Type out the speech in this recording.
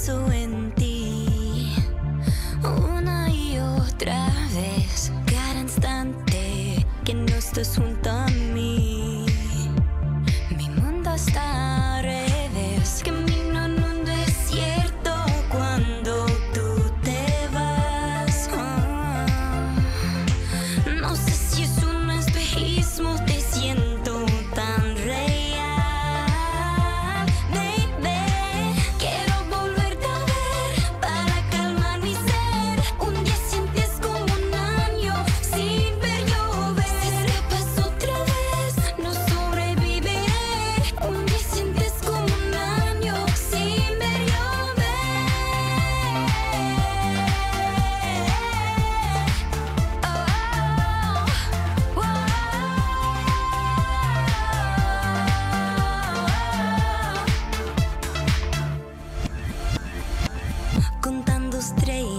pienso en ti una y otra vez, cada instante que no estás junto a mí. Mi mundo está al revés, camino en un desierto cuando tú te vas. No sé si es un espejismo, te siento tan real, baby. Quiero volverte a ver para calmar mi ser. Un día sientes como un año sin ver llover. Si escapas otra vez, no sobreviviré. Un día sientes como un año sin ver llover. Contando estrellas